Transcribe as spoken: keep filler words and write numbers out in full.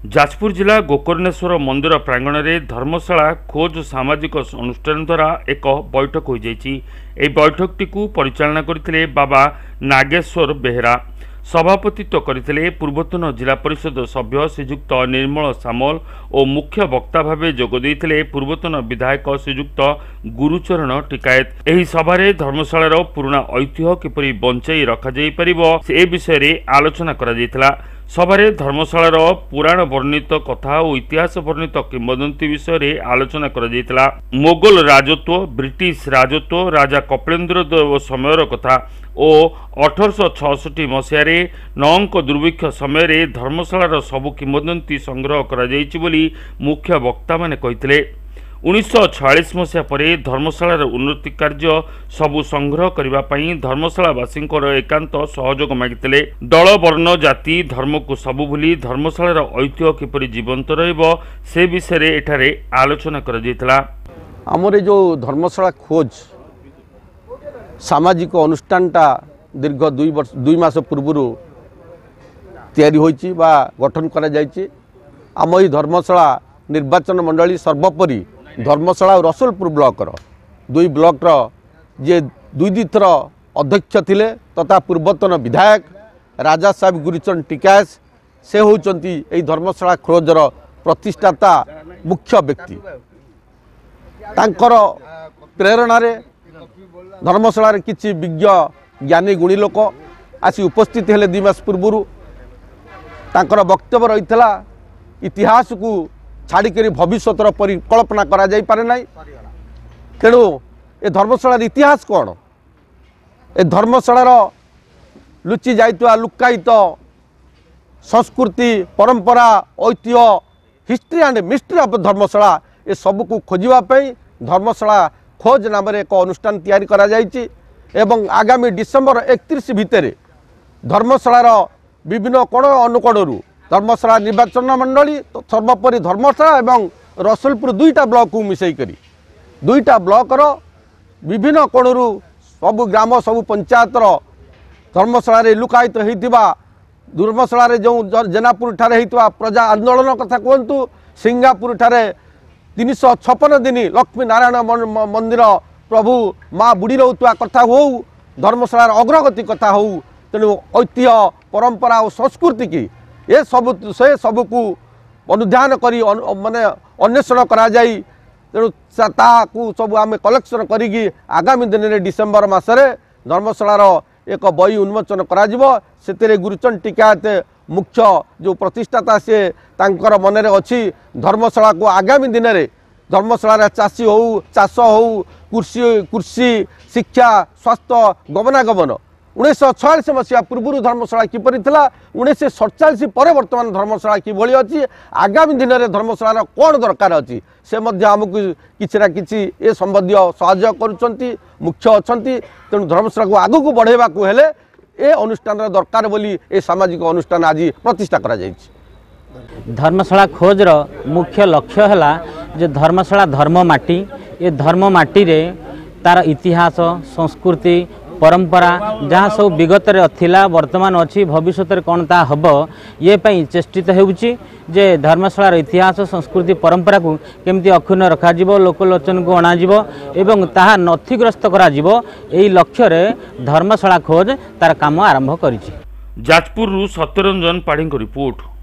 जाजपुर जिला गोकर्णेश्वर मंदिर प्रांगण में धर्मशाला खोज सामाजिक अनुष्ठान द्वारा एक बैठक हो जाइए। बैठकटी को परिचालना करते बाबा नागेश्वर बेहेरा। सभापतित्व करते पूर्वतन जिला परिषद सभ्य श्रीजुक्त निर्मल सामल और मुख्य वक्ता भाव जोगदे पूर्वतन विधायक श्रीजुक्त गुरुचरण टिकायत। एही सभारे धर्मशालार पुराना ऐतिह्य किपरि बंचाई रखा जाई परिबो से विषय रे आलोचना करा जायतिला। सभारे धर्मशालार पुराण वर्णित कथा और इतिहास वर्णित किंवदंती विषय रे आलोचना करा जायतिला। मोगल राजत्व, ब्रिटिश राजत्व, राजा कपिलेन्द्र देव समयर कथा और अठरश छठी मसीह नौंक दुर्भिक्ष समय धर्मशालार सबु किंवदंती संग्रह करा जायछि बोली मुख्य वक्ता माने कहिथिले। उन्नीस छयालीस मसीहा पर धर्मशालार उन्नति कार्य सबु संग्रह करने धर्मशालावासी एकांत सहयोग मागिते। दल वर्ण जाति धर्म को सबु भूली धर्मशालार ऐतिह्य किपरि जीवंत रहिबो से विषय एठारे आलोचना करा जायतिला। आमर जो धर्मशाला खोज सामाजिक अनुष्ठानटा दीर्घ दुई वर्ष दुई मास पूर्व तैयारी होइछि बा गठन करा जायछि। आम ई धर्मशाला निर्वाचन मंडली सर्वोपरि धर्मशाला और रसुलपुर ब्लॉकर दुई ब्लॉकर जे दुई दी थर अध्यक्ष थिले तथा पूर्वतन विधायक राजा साहेब गुरुचरण टिकायत से होउचंती एई धर्मशाला खोजर प्रतिष्ठाता मुख्य व्यक्ति। तांकर प्रेरणा रे धर्मशाला रे किछि विज्ञ ज्ञानी गुणी लोक आसी उपस्थित हेले दुई मास पूर्व। तांकर वक्तव्य रहितला इतिहास को छाड़िक भविष्यर परिकल्पना करा जाई पारे नाही। तेणु ए धर्मशालार इतिहास कौन, ए धर्मशालार लुचि जाइतवा लुकायित संस्कृति परंपरा ऐतिह्य history and mystery of Dharmashala ए सब को खोजापी धर्मशाला खोज नाम एक अनुष्ठान तैयारी करा जाइछि। एवं आगामी डिसेम्बर एकतीस भितर धर्मशालार विभिन्न कोण अनुकोणरू धर्मशाला निर्वाचन मंडली सर्वोपरि धर्मशाला एवं रसुलपुर दुईटा ब्लॉक को मिसई करी दुईटा ब्लॉकर विभिन्न कोणरू सबु ग्राम सबु पंचायतर धर्मशाला लुकायित होइतिबा धर्मशाला जो जेनापुर ठारे होइतिबा प्रजा आंदोलन कथा कहतु, सिंगापुर ठारे तीन सौ छप्पन दिन लक्ष्मी नारायण मंदिर प्रभु माँ बुड़ी रोता कथा हो, धर्मशालार अग्रगति कथा हो। तेणु ऐतिह्य परंपरा और संस्कृति की ये सब से सब को अनुध्यान करी माने अन्वेषण करा जाई। तेणु ताकू सब आम कलेक्शन करी आगामी दिन में डिसेम्बर मसरे धर्मशालार एक बही उन्मोचन करा जिवो। सेतिरे गुरुचरण टिकायत मुख्य जो प्रतिष्ठाता से तांकर मनरे अच्छी धर्मशाला को आगामी दिन में धर्मशाला चाषी हो चाष हो कृषि कृषि शिक्षा स्वास्थ्य गमनागमन उन्नीस छयालीस मसीहा पूर्व धर्मशाला किपरि थिला, उन्नीस सड़चाश पर बर्तमान धर्मशाला किभली अच्छी आगामी दिन में धर्मशालार कौन दरकार अच्छी से आमको किसी ना कि ए संबंधी सहयोग करुँच मुख्य अच्छा। तेणु धर्मशाला को आगू को बढ़ेबा को हेले ए अनुष्ठान दरकार बोली ए सामाजिक अनुष्ठान आज प्रतिष्ठा करा जाइछि। धर्मशाला खोजर मुख्य लक्ष्य है जे धर्मशाला धर्म माटी ए धर्म माटी रे तार इतिहास संस्कृति परंपरा जहाँ सब विगत थिला वर्तमान अच्छी भविष्य कौन ता हम ये पाई चेष्टित होउछि जे धर्मशालार इतिहास संस्कृति परंपरा को केमती अक्षुण्ण रखा लोकलोचन को अणाजिवो एवं ताहा नथिग्रस्त करा जिवो एई लक्ष्य रे धर्मशाला खोज तार काम आरंभ करिछि। जाजपुर सत्यरंजन पाढ़ी रिपोर्ट।